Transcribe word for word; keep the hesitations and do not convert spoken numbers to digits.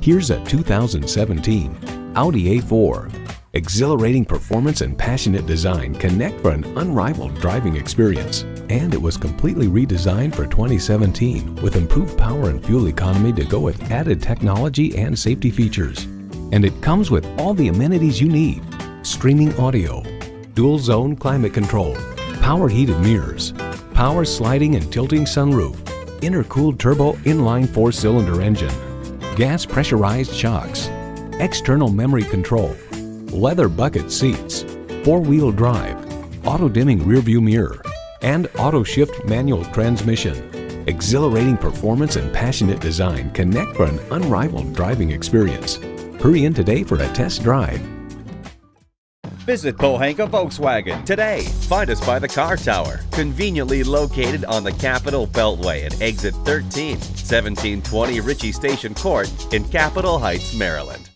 Here's a two thousand seventeen Audi A four. Exhilarating performance and passionate design connect for an unrivaled driving experience. And it was completely redesigned for twenty seventeen with improved power and fuel economy to go with added technology and safety features. And it comes with all the amenities you need: streaming audio, dual zone climate control, power heated mirrors, power sliding and tilting sunroof, intercooled turbo inline four-cylinder engine, gas pressurized shocks, external memory control, leather bucket seats, four-wheel drive, auto-dimming rear-view mirror, and auto-shift manual transmission. Exhilarating performance and passionate design connect for an unrivaled driving experience. Hurry in today for a test drive. Visit Pohanka-Volkswagen today. Find us by the Car Tower, conveniently located on the Capitol Beltway at exit thirteen, seventeen twenty Ritchie Station Court in Capitol Heights, Maryland.